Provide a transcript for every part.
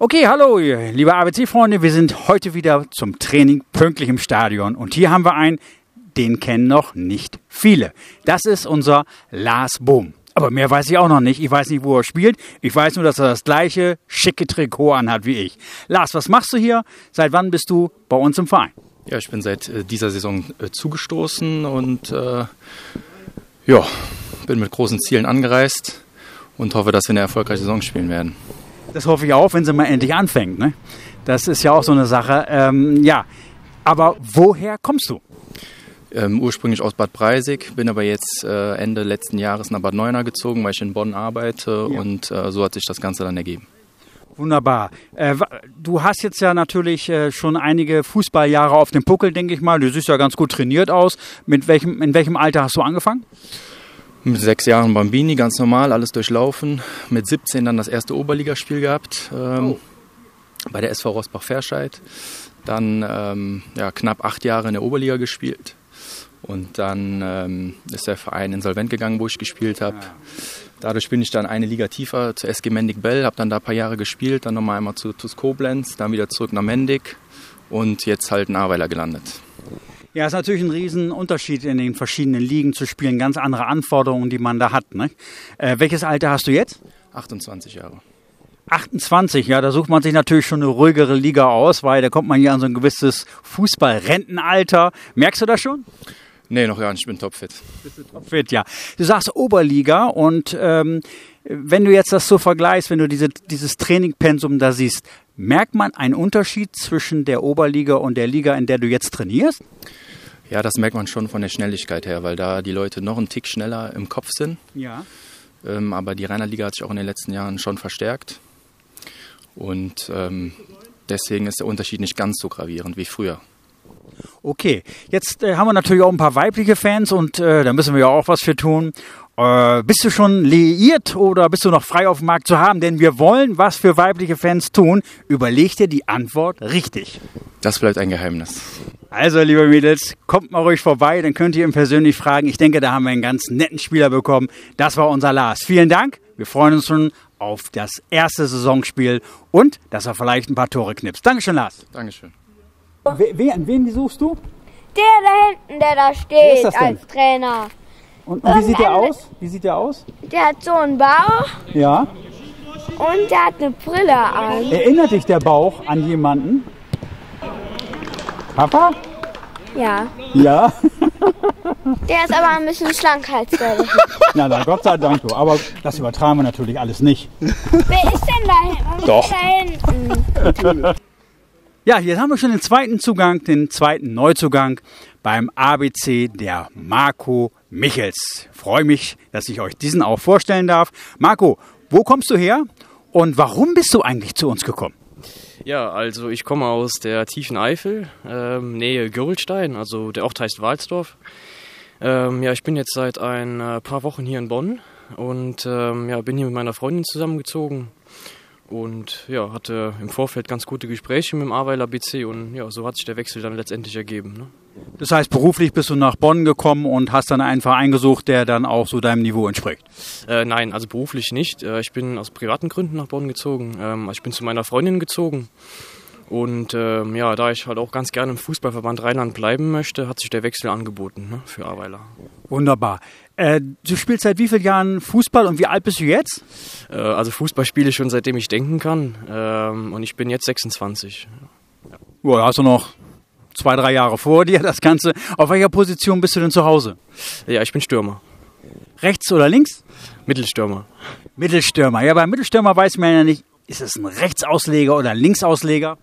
Okay, hallo, liebe ABC-Freunde, wir sind heute wieder zum Training pünktlich im Stadion und hier haben wir einen, den kennen noch nicht viele. Das ist unser Lars Bohm. Aber mehr weiß ich auch noch nicht. Ich weiß nicht, wo er spielt. Ich weiß nur, dass er das gleiche schicke Trikot anhat wie ich. Lars, was machst du hier? Seit wann bist du bei uns im Verein? Ja, ich bin seit dieser Saison zugestoßen und bin mit großen Zielen angereist und hoffe, dass wir eine erfolgreiche Saison spielen werden. Das hoffe ich auch, wenn sie mal endlich anfängt, ne? Das ist ja auch so eine Sache. Aber woher kommst du? Ursprünglich aus Bad Breisig, bin aber jetzt Ende letzten Jahres nach Bad Neuenahr gezogen, weil ich in Bonn arbeite und so hat sich das Ganze dann ergeben. Wunderbar. Du hast jetzt ja natürlich schon einige Fußballjahre auf dem Puckel, denke ich mal. Du siehst ja ganz gut trainiert aus. In welchem Alter hast du angefangen? Mit 6 Jahren Bambini, ganz normal, alles durchlaufen. Mit 17 dann das erste Oberligaspiel gehabt bei der SV Roßbach-Verscheidt. Dann knapp 8 Jahre in der Oberliga gespielt. Und dann ist der Verein insolvent gegangen, wo ich gespielt habe. Dadurch bin ich dann eine Liga tiefer zur SG Mendig-Bell, habe dann da ein paar Jahre gespielt, dann nochmal einmal zu TuS Koblenz, dann wieder zurück nach Mendig und jetzt halt in Ahrweiler gelandet. Ja, ist natürlich ein Riesenunterschied in den verschiedenen Ligen zu spielen, ganz andere Anforderungen, die man da hat, ne? Welches Alter hast du jetzt? 28 Jahre. 28, ja, da sucht man sich natürlich schon eine ruhigere Liga aus, weil da kommt man hier an so ein gewisses Fußballrentenalter. Merkst du das schon? Nee, noch gar nicht, ich bin topfit. Bist du topfit, ja. Du sagst Oberliga und wenn du jetzt das so vergleichst, wenn du dieses Trainingpensum da siehst, merkt man einen Unterschied zwischen der Oberliga und der Liga, in der du jetzt trainierst? Ja, das merkt man schon von der Schnelligkeit her, weil da die Leute noch einen Tick schneller im Kopf sind. Ja. Aber die Rheinland-Liga hat sich auch in den letzten Jahren schon verstärkt. Und deswegen ist der Unterschied nicht ganz so gravierend wie früher. Okay, jetzt haben wir natürlich auch ein paar weibliche Fans und da müssen wir ja auch was für tun. Bist du schon liiert oder bist du noch frei auf dem Markt zu haben? Denn wir wollen was für weibliche Fans tun. Überleg dir die Antwort richtig. Das bleibt ein Geheimnis. Also, liebe Mädels, kommt mal ruhig vorbei, dann könnt ihr ihn persönlich fragen. Ich denke, da haben wir einen ganz netten Spieler bekommen. Das war unser Lars. Vielen Dank. Wir freuen uns schon auf das erste Saisonspiel und dass er vielleicht ein paar Tore knipst. Dankeschön, Lars. Dankeschön. Wen suchst du? Der da hinten, der da steht als Trainer. Und wie sieht der aus? Der hat so einen Bauch Ja. und der hat eine Brille an. Erinnert dich der Bauch an jemanden? Papa? Ja. Ja. Der ist aber ein bisschen schlank als der. Na, Gott sei Dank, du. Aber das übertragen wir natürlich alles nicht. Wer ist denn da hinten? Doch. Da hinten. Ja, hier haben wir schon den zweiten Neuzugang beim ABC, der Marco Michels. Freue mich, dass ich euch diesen auch vorstellen darf. Marco, wo kommst du her und warum bist du eigentlich zu uns gekommen? Ja, also ich komme aus der tiefen Eifel, Nähe Görlstein, also der Ort heißt Walsdorf. Ich bin jetzt seit ein paar Wochen hier in Bonn und bin hier mit meiner Freundin zusammengezogen. Und ja, hatte im Vorfeld ganz gute Gespräche mit dem Ahrweiler BC und ja, so hat sich der Wechsel dann letztendlich ergeben. Ne? Das heißt, beruflich bist du nach Bonn gekommen und hast dann einen Verein gesucht, der dann auch so deinem Niveau entspricht? Nein, also beruflich nicht. Ich bin aus privaten Gründen nach Bonn gezogen. Ich bin zu meiner Freundin gezogen. Und da ich halt auch ganz gerne im Fußballverband Rheinland bleiben möchte, hat sich der Wechsel angeboten, ne, für Ahrweiler. Wunderbar. Du spielst seit wie vielen Jahren Fußball und wie alt bist du jetzt? Also Fußball spiele ich schon seitdem ich denken kann und ich bin jetzt 26. Ja, da hast du noch 2-3 Jahre vor dir das Ganze. Auf welcher Position bist du denn zu Hause? Ja, ich bin Stürmer. Rechts oder links? Mittelstürmer. Mittelstürmer. Ja, beim Mittelstürmer weiß man ja nicht, ist es ein Rechtsausleger oder ein Linksausleger?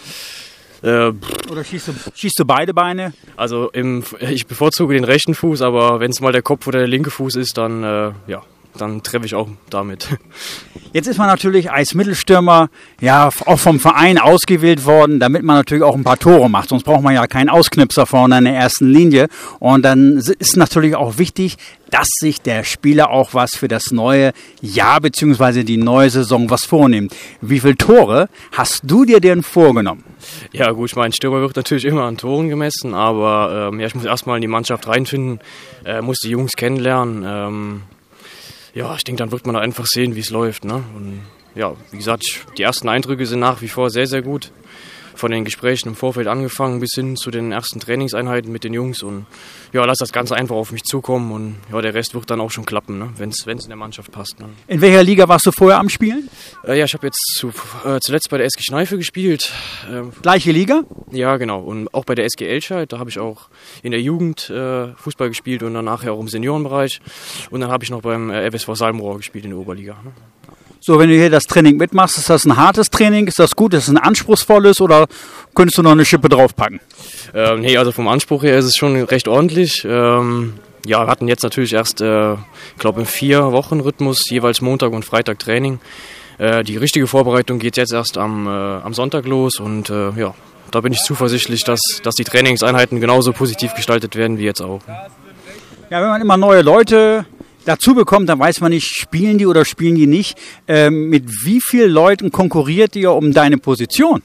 Oder schießt du beide Beine? Also ich bevorzuge den rechten Fuß, aber wenn es mal der Kopf oder der linke Fuß ist, dann treffe ich auch damit. Jetzt ist man natürlich als Mittelstürmer ja auch vom Verein ausgewählt worden, damit man natürlich auch ein paar Tore macht. Sonst braucht man ja keinen Ausknipser vorne in der ersten Linie. Und dann ist natürlich auch wichtig, dass sich der Spieler auch was für das neue Jahr bzw. die neue Saison was vornimmt. Wie viele Tore hast du dir denn vorgenommen? Ja gut, ich meine, Stürmer wird natürlich immer an Toren gemessen, aber ich muss erstmal in die Mannschaft reinfinden, muss die Jungs kennenlernen. Ich denke, dann wird man einfach sehen, wie es läuft. Ne? Und ja, wie gesagt, die ersten Eindrücke sind nach wie vor sehr, sehr gut. Von den Gesprächen im Vorfeld angefangen bis hin zu den ersten Trainingseinheiten mit den Jungs. Und ja, lass das Ganze einfach auf mich zukommen. Und ja, der Rest wird dann auch schon klappen, ne? Wenn es in der Mannschaft passt. Ne? In welcher Liga warst du vorher am Spielen? Ja, ich habe jetzt zuletzt bei der SG Schneife gespielt. Gleiche Liga? Ja, genau. Und auch bei der SG Elscheid. Da habe ich auch in der Jugend Fußball gespielt und dann nachher auch im Seniorenbereich. Und dann habe ich noch beim FSV Salmrohr gespielt in der Oberliga. Ne? So, wenn du hier das Training mitmachst, ist das ein hartes Training? Ist das gut? Ist es ein anspruchsvolles oder könntest du noch eine Schippe draufpacken? Nee, also vom Anspruch her ist es schon recht ordentlich. Ja, wir hatten jetzt natürlich erst, glaube im 4-Wochen-Rhythmus, jeweils Montag und Freitag Training. Die richtige Vorbereitung geht jetzt erst am Sonntag los und ja, da bin ich zuversichtlich, dass die Trainingseinheiten genauso positiv gestaltet werden wie jetzt auch. Ja, wenn man immer neue Leute dazu bekommt, dann weiß man nicht, spielen die oder spielen die nicht. Mit wie vielen Leuten konkurriert ihr um deine Position?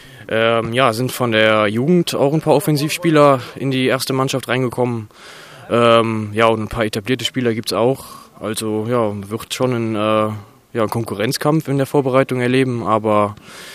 Ja, sind von der Jugend auch ein paar Offensivspieler in die erste Mannschaft reingekommen. Ja, und ein paar etablierte Spieler gibt es auch. Also ja, wird schon ein Konkurrenzkampf in der Vorbereitung erleben, aber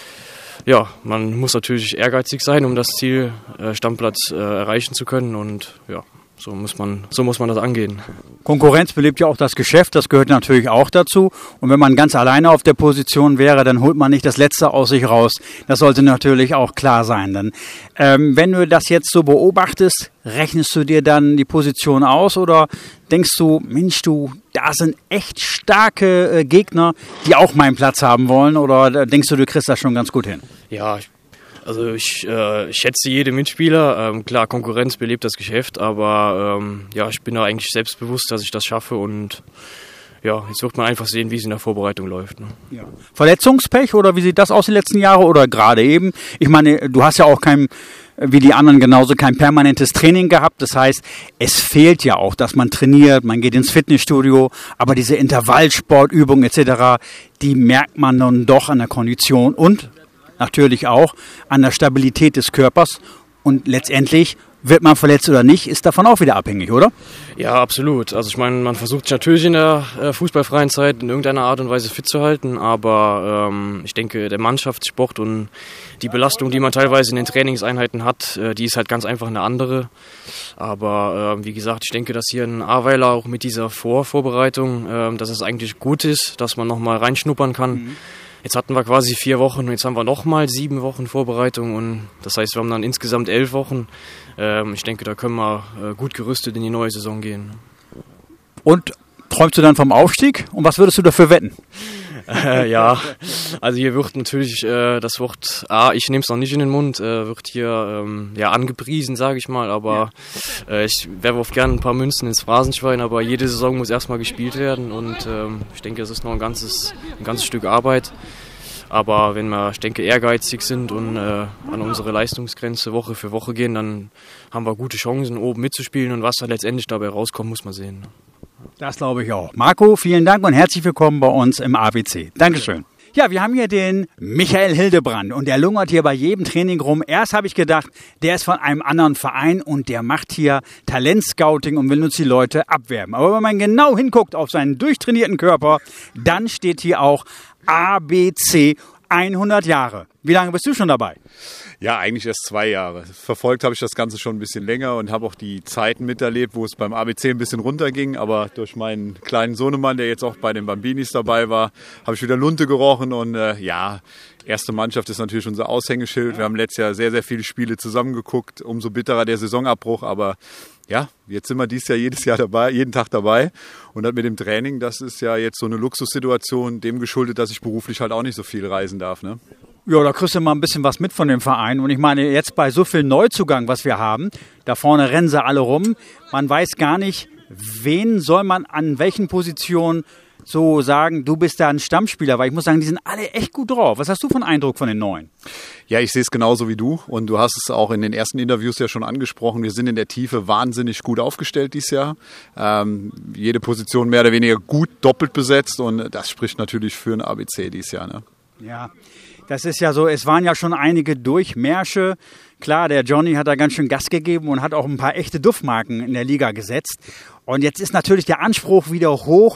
ja, man muss natürlich ehrgeizig sein, um das Ziel Stammplatz erreichen zu können und ja. So muss man das angehen. Konkurrenz belebt ja auch das Geschäft, das gehört natürlich auch dazu. Und wenn man ganz alleine auf der Position wäre, dann holt man nicht das Letzte aus sich raus. Das sollte natürlich auch klar sein. Dann, wenn du das jetzt so beobachtest, rechnest du dir dann die Position aus oder denkst du, Mensch, da sind echt starke Gegner, die auch meinen Platz haben wollen? Oder denkst du kriegst das schon ganz gut hin? Ja, also ich schätze jede Mitspieler. Klar, Konkurrenz belebt das Geschäft, aber ja, ich bin da eigentlich selbstbewusst, dass ich das schaffe und ja, jetzt wird man einfach sehen, wie es in der Vorbereitung läuft. Ne? Ja. Verletzungspech oder wie sieht das aus die letzten Jahre oder gerade eben? Ich meine, du hast ja auch wie die anderen genauso kein permanentes Training gehabt. Das heißt, es fehlt ja auch, dass man trainiert, man geht ins Fitnessstudio, aber diese Intervallsportübungen etc., die merkt man dann doch an der Kondition und natürlich auch an der Stabilität des Körpers und letztendlich wird man verletzt oder nicht, ist davon auch wieder abhängig, oder? Ja, absolut. Also ich meine, man versucht sich natürlich in der fußballfreien Zeit in irgendeiner Art und Weise fit zu halten, aber ich denke, der Mannschaftssport und die Belastung, die man teilweise in den Trainingseinheiten hat, die ist halt ganz einfach eine andere. Aber wie gesagt, ich denke, dass hier in Ahrweiler auch mit dieser Vorbereitung, dass es eigentlich gut ist, dass man nochmal reinschnuppern kann. Mhm. Jetzt hatten wir quasi 4 Wochen und jetzt haben wir nochmal 7 Wochen Vorbereitung und das heißt, wir haben dann insgesamt 11 Wochen. Ich denke, da können wir gut gerüstet in die neue Saison gehen. Und träumst du dann vom Aufstieg und was würdest du dafür wetten? Ja, also hier wird natürlich das Wort ich nehme es noch nicht in den Mund, wird hier angepriesen, sage ich mal, aber ich werfe oft gerne ein paar Münzen ins Phrasenschwein, aber jede Saison muss erstmal gespielt werden und ich denke, es ist noch ein ganzes Stück Arbeit. Aber wenn wir, ich denke, ehrgeizig sind und an unsere Leistungsgrenze Woche für Woche gehen, dann haben wir gute Chancen, oben mitzuspielen und was dann letztendlich dabei rauskommt, muss man sehen. Das glaube ich auch. Marco, vielen Dank und herzlich willkommen bei uns im ABC. Dankeschön. Ja, wir haben hier den Michael Hildebrand und der lungert hier bei jedem Training rum. Erst habe ich gedacht, der ist von einem anderen Verein und der macht hier Talentscouting und will uns die Leute abwerben. Aber wenn man genau hinguckt auf seinen durchtrainierten Körper, dann steht hier auch ABC 100 Jahre. Wie lange bist du schon dabei? Ja, eigentlich erst 2 Jahre. Verfolgt habe ich das Ganze schon ein bisschen länger und habe auch die Zeiten miterlebt, wo es beim ABC ein bisschen runterging. Aber durch meinen kleinen Sohnemann, der jetzt auch bei den Bambinis dabei war, habe ich wieder Lunte gerochen. Und erste Mannschaft ist natürlich unser Aushängeschild. Wir haben letztes Jahr sehr, sehr viele Spiele zusammengeguckt. Umso bitterer der Saisonabbruch. Aber ja, jetzt sind wir dieses Jahr jedes Jahr dabei, jeden Tag dabei. Und das mit dem Training, das ist ja jetzt so eine Luxussituation, dem geschuldet, dass ich beruflich halt auch nicht so viel reisen darf, ne? Ja, da kriegst du mal ein bisschen was mit von dem Verein. Und ich meine, jetzt bei so viel Neuzugang, was wir haben, da vorne rennen sie alle rum. Man weiß gar nicht, wen soll man an welchen Positionen so sagen, du bist da ein Stammspieler. Weil ich muss sagen, die sind alle echt gut drauf. Was hast du für einen Eindruck von den Neuen? Ja, ich sehe es genauso wie du. Und du hast es auch in den ersten Interviews ja schon angesprochen. Wir sind in der Tiefe wahnsinnig gut aufgestellt dieses Jahr. Jede Position mehr oder weniger gut doppelt besetzt. Und das spricht natürlich für ein ABC dieses Jahr, ne? Ja, das ist ja so, es waren ja schon einige Durchmärsche. Klar, der Johnny hat da ganz schön Gas gegeben und hat auch ein paar echte Duftmarken in der Liga gesetzt. Und jetzt ist natürlich der Anspruch wieder hoch.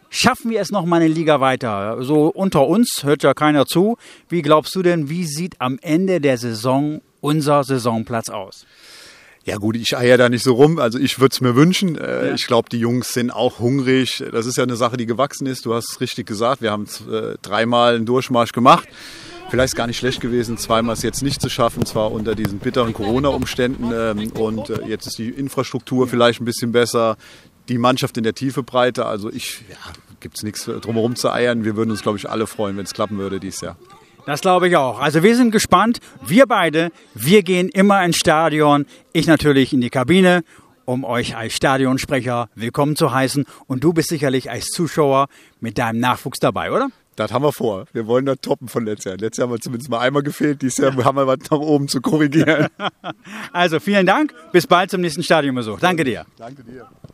Schaffen wir es noch mal eine Liga weiter? So unter uns, hört ja keiner zu. Wie glaubst du denn, wie sieht am Ende der Saison unser Saisonplatz aus? Ja gut, ich eier da nicht so rum. Also ich würde es mir wünschen. Ich glaube, die Jungs sind auch hungrig. Das ist ja eine Sache, die gewachsen ist. Du hast es richtig gesagt. Wir haben 3-mal einen Durchmarsch gemacht. Vielleicht ist gar nicht schlecht gewesen, 2-mal es jetzt nicht zu schaffen, zwar unter diesen bitteren Corona-Umständen. Und jetzt ist die Infrastruktur vielleicht ein bisschen besser. Die Mannschaft in der Tiefe breiter. Also gibt es nichts drumherum zu eiern. Wir würden uns, glaube ich, alle freuen, wenn es klappen würde dieses Jahr. Das glaube ich auch. Also wir sind gespannt. Wir beide, wir gehen immer ins Stadion. Ich natürlich in die Kabine, um euch als Stadionsprecher willkommen zu heißen. Und du bist sicherlich als Zuschauer mit deinem Nachwuchs dabei, oder? Das haben wir vor. Wir wollen das toppen von letztes Jahr. Letztes Jahr haben wir zumindest mal einmal gefehlt. Dieses Jahr haben wir was nach oben zu korrigieren. Also vielen Dank. Bis bald zum nächsten Stadionbesuch. Danke dir. Danke dir.